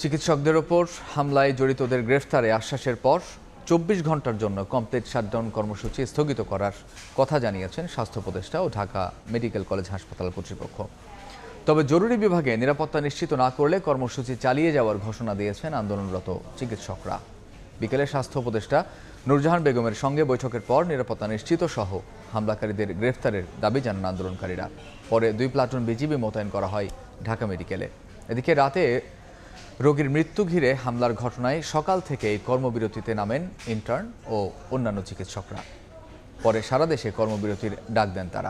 চিকিৎসকদের ওপর হামলায় জড়িতদের গ্রেফতারে আশ্বাসের পর ২৪ ঘন্টার জন্য কমপ্লিট শাটডাউন কর্মসূচি স্থগিত করার কথা জানিয়েছেন স্বাস্থ্য উপদেষ্টা ও ঢাকা মেডিকেল কলেজ হাসপাতাল কর্তৃপক্ষ। তবে জরুরি বিভাগে নিরাপত্তা নিশ্চিত না করলে কর্মসূচি চালিয়ে যাওয়ার ঘোষণা দিয়েছেন আন্দোলনরত চিকিৎসকরা। বিকেলে স্বাস্থ্য উপদেষ্টা নূরজাহান বেগমের সঙ্গে বৈঠকের পর নিরাপত্তা নিশ্চিত সহ হামলাকারীদের গ্রেফতারের দাবি জানান আন্দোলনকারীরা। পরে ২ প্লাটুন বিজিবি মোতায়েন করা হয় ঢাকা মেডিকেলে। এদিকে রাতে রোগীর মৃত্যু ঘিরে হামলার ঘটনায় সকাল থেকেই কর্মবিরতিতে নামেন ইন্টার্ন ও অন্যান্য চিকিৎসকরা। পরে সারা দেশে কর্মবিরতির ডাক দেন তারা।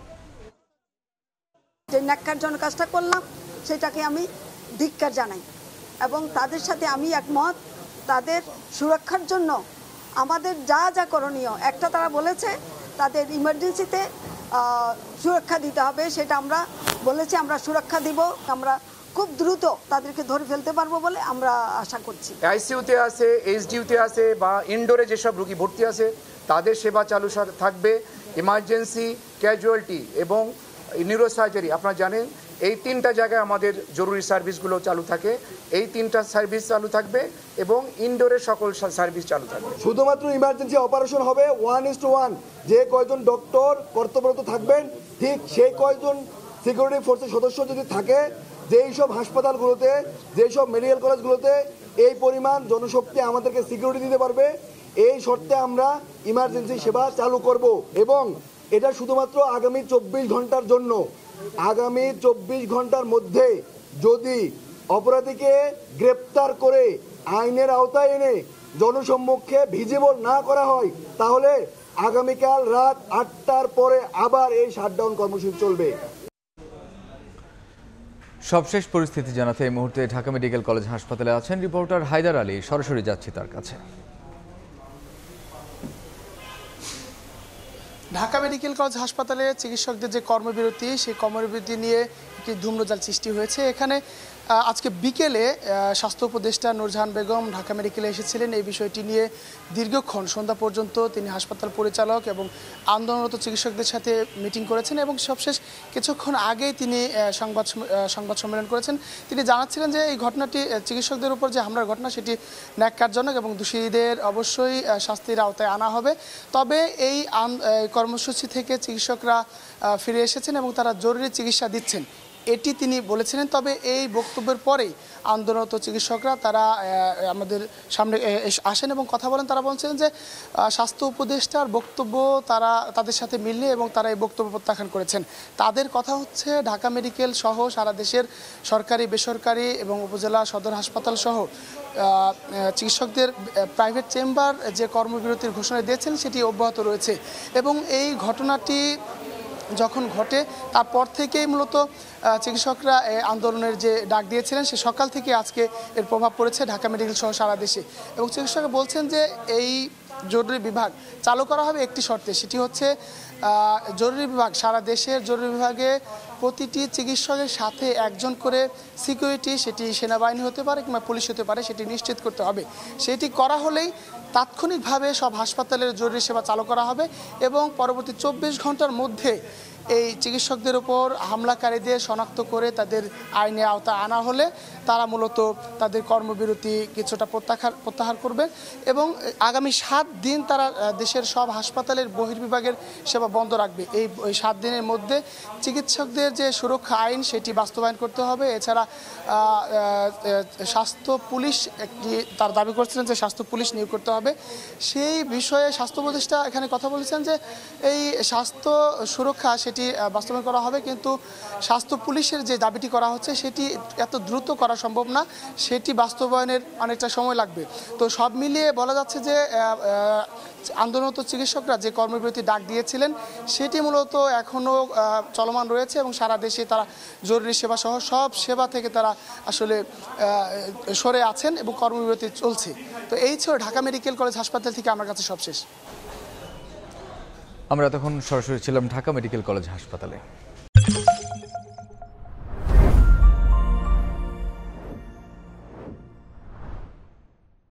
যে ন্যাক্কারজনক কাজটা করলাম সেটাকে আমি ধিক্কার জানাই এবং তাদের সাথে আমি একমত। তাদের সুরক্ষার জন্য আমাদের যা যা করণীয়, একটা তারা বলেছে তাদের ইমার্জেন্সিতে সুরক্ষা দিতে হবে, সেটা আমরা বলেছি আমরা সুরক্ষা দিব। আমরা খুব দ্রুত তাদেরকে ধরে ফেলতে পারবো বলে আমরা আশা করছি। আইসিইউতে আছে, এইচডিইউতে আছে বা ইনডোরে যেসব রোগী ভর্তি আছে তাদের সেবা চালু থাকবে। ইমার্জেন্সি, ক্যাজুয়ালিটি এবং নিউরোসার্জারি, আপনারা জানেন এই 3টা জায়গায় আমাদের জরুরি সার্ভিসগুলো চালু থাকে। এই 3টা সার্ভিস চালু থাকবে এবং ইনডোরের সকল সার্ভিস চালু থাকবে। শুধুমাত্র ইমার্জেন্সি অপারেশন হবে 1:1। যে কয়জন ডক্টর কর্তব্যরত থাকবেন ঠিক সেই কয়জন সিকিউরিটি ফোর্সের সদস্য যদি থাকে, যেই সব হাসপাতালগুলোতে, যেই সব মেডিকেল কলেজগুলোতে এই পরিমাণ জনশক্তি আমাদেরকে সিকিউরিটি দিতে পারবে, এই শর্তে আমরা ইমার্জেন্সি সেবা চালু করব। এবং এটা শুধুমাত্র আগামী 24 ঘন্টার জন্য। আগামী 24 ঘন্টার মধ্যে যদি অপরাধীকে গ্রেপ্তার করে আইনের আওতায় এনে জনসম্মুখে ভিজিবল না করা হয় তাহলে আগামীকাল রাত 8টার পরে আবার এই শাটডাউন কর্মসূচি চলবে। সবশেষ পরিস্থিতি জানাতে এই মুহূর্তে ঢাকা মেডিকেল কলেজ হাসপাতালে আছেন রিপোর্টার হায়দার আলী। সরাসরি যাচ্ছি তার কাছে। ঢাকা মেডিকেল কলেজ হাসপাতালে চিকিৎসকদের যে কর্মবিরতি, সেই কর্মবিরতি নিয়ে একটি ধূম্রজাল সৃষ্টি হয়েছে। এখানে আজকে বিকেলে স্বাস্থ্য উপদেষ্টা নূরজাহান বেগম ঢাকা মেডিকেলে এসেছিলেন। এই বিষয়টি নিয়ে দীর্ঘক্ষণ সন্ধ্যা পর্যন্ত তিনি হাসপাতাল পরিচালক এবং আন্দোলনরত চিকিৎসকদের সাথে মিটিং করেছেন এবং সবশেষ কিছুক্ষণ আগেই তিনি সংবাদ সম্মেলন করেছেন। তিনি জানাচ্ছিলেন যে এই ঘটনাটি চিকিৎসকদের উপর যে হামলার ঘটনা সেটি ন্যাক্কারজনক এবং দোষীদের অবশ্যই শাস্তির আওতায় আনা হবে। তবে এই কর্মসূচি থেকে চিকিৎসকরা ফিরে এসেছেন এবং তারা জরুরি চিকিৎসা দিচ্ছেন, এটি তিনি বলেছিলেন। তবে এই বক্তব্যের পরেই আন্দোলনরত চিকিৎসকরা তারা আমাদের সামনে আসেন এবং কথা বলেন। তারা বলছেন যে স্বাস্থ্য উপদেষ্টার বক্তব্য তাদের সাথে মিললে এবং তারা এই বক্তব্য প্রত্যাখ্যান করেছেন। তাদের কথা হচ্ছে ঢাকা মেডিকেল সহ সারা দেশের সরকারি, বেসরকারি এবং উপজেলা সদর হাসপাতাল সহ চিকিৎসকদের প্রাইভেট চেম্বার যে কর্মবিরতির ঘোষণা দিয়েছেন সেটি অব্যাহত রয়েছে এবং এই ঘটনাটি যখন ঘটে তারপর থেকেই মূলত চিকিৎসকরা আন্দোলনের যে ডাক দিয়েছিলেন সে সকাল থেকে আজকে এর প্রভাব পড়েছে ঢাকা মেডিকেল সহ সারা দেশে। এবং চিকিৎসকরা বলছেন যে এই জরুরি বিভাগ চালু করা হবে একটি শর্তে, সেটি হচ্ছে জরুরি বিভাগ, সারা দেশের জরুরি বিভাগে প্রতিটি চিকিৎসকের সাথে একজন করে সিকিউরিটি, সেটি সেনাবাহিনী হতে পারে কিংবা পুলিশ হতে পারে, সেটি নিশ্চিত করতে হবে। সেটি করা হলেই তাৎক্ষণিকভাবে সব হাসপাতালের জরুরি সেবা চালু করা হবে এবং পরবর্তী 24 ঘন্টার মধ্যে এই চিকিৎসকদের উপর হামলাকারীদের শনাক্ত করে তাদের আইনে আওতায় আনা হলে তারা মূলত তাদের কর্মবিরতি কিছুটা প্রত্যাহার করবে এবং আগামী 7 দিন তারা দেশের সব হাসপাতালের বহির্বিভাগের সেবা বন্ধ রাখবে। এই 7 দিনের মধ্যে চিকিৎসকদের যে সুরক্ষা আইন সেটি বাস্তবায়ন করতে হবে। এছাড়া স্বাস্থ্য পুলিশ তার দাবি করছিলেন যে স্বাস্থ্য পুলিশ নিয়োগ করতে হবে। সেই বিষয়ে স্বাস্থ্য উপদেষ্টা এখানে কথা বলেছেন যে এই স্বাস্থ্য সুরক্ষা সেটি বাস্তবায়ন করা হবে, কিন্তু স্বাস্থ্য পুলিশের যে দাবিটি করা হচ্ছে সেটি এত দ্রুত করা সম্ভব না, সেটি বাস্তবায়নের অনেকটা সময় লাগবে। তো সব মিলিয়ে বলা যাচ্ছে যে আন্দোলনরত চিকিৎসকরা যে কর্মবিরতি ডাক দিয়েছিলেন সেটি মূলত এখনও চলমান রয়েছে এবং সারা দেশে তারা জরুরি সেবা সহ সব সেবা থেকে তারা আসলে সরে আছেন এবং কর্মবিরতি চলছে। তো এই ছিল ঢাকা মেডিকেল কলেজ হাসপাতাল থেকে আমার কাছে সবশেষ। আমরা তখন সরাসরি ছিলাম ঢাকা মেডিকেল কলেজ হাসপাতালে।